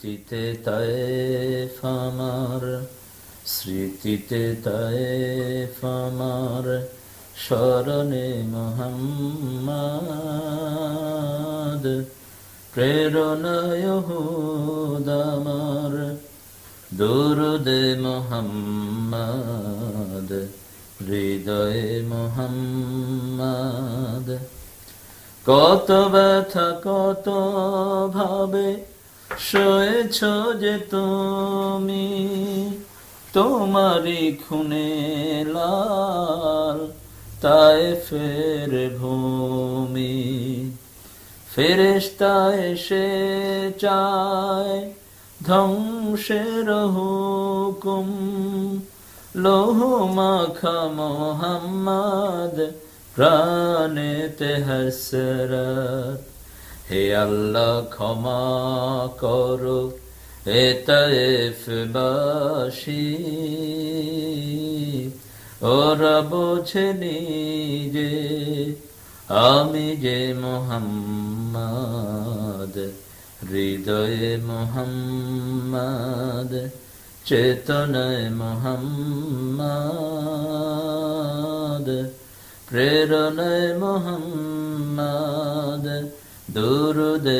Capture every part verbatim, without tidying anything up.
স্মৃতিতে তায়েফ আমার, স্মৃতিতে তায়েফ আমার, স্মরণে মুহাম্মদ, প্রেরণায় উহুদ আমার, দুরুদে মুহাম্মদ, হৃদয়ে মুহাম্মদ। কত ব্যথা কত ভাবে সয়েছ যে তুমি, তোমারি খুনে লাল তায়েফের ভূমি। ফেরেশতা এসে চায় ধ্বংসের হুকুম, লৌহ মাখা মুহাম্মদ, প্রাণেতে হাসরাত। হে আল্লাহ ক্ষমা করো এ তায়েফবাসী, ওরা বোঝেনি যে আমি যে মুহাম্মদ, হৃদয়ে মুহাম্মদ, চেতনায় মুহাম্মদ, প্রেরণায় মুহাম্মদ, দুরুদে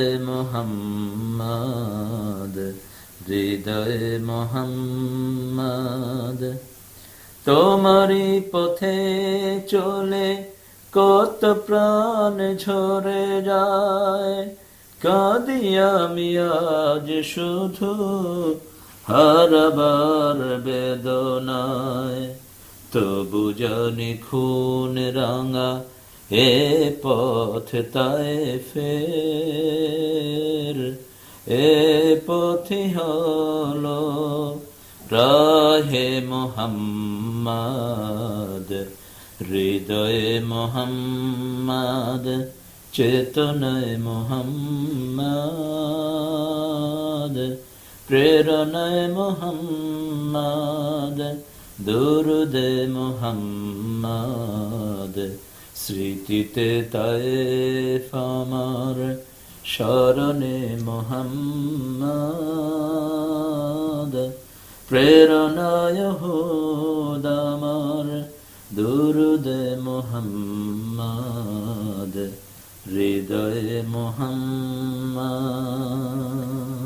মুহাম্মদ, হৃদয়ে মুহাম্মদ। তোমারি পথে চলে কত প্রাণ ঝরে যায়, কাঁদি আমি আজ শুধু হারাবার বেদনায়। তবু জানি খুন রাঙা এ পথ তায়েফের, এ পথই হলো রাহে মুহাম্মদ, হৃদয়ে মুহাম্মদ, চেতনায় মুহাম্মদ, প্রেরণায় মুহাম্মদ, দুরুদে মুহাম্মদ। স্মৃতিতে তায়েফ আমার, স্মরণে মুহাম্মদ, প্রেরণায় উহুদ আমার, দুরুদে মুহাম্মদ, হৃদয়ে মুহাম্মদ।